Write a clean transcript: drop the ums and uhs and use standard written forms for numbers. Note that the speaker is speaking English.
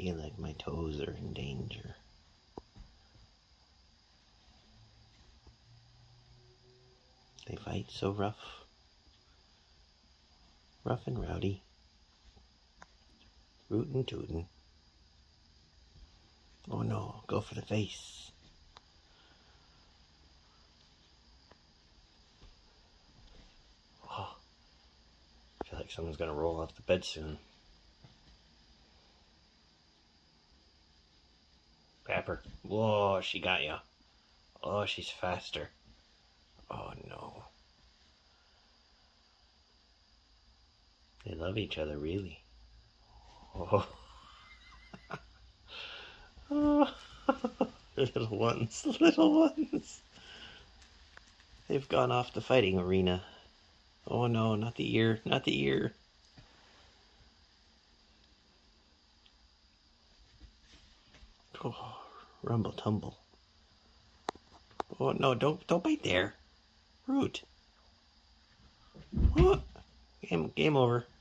feel like my toes are in danger. They fight so rough. Rough and rowdy. Rootin' tootin'. Oh no, go for the face. Oh, I feel like someone's gonna roll off the bed soon. Pepper. Whoa, she got ya. Oh, she's faster. Oh no. They love each other, really. Oh. Oh. Little ones, little ones. They've gone off the fighting arena. Oh no, not the ear, not the ear. Oh, rumble tumble. Oh no, don't bite there. Root. Oh, game over.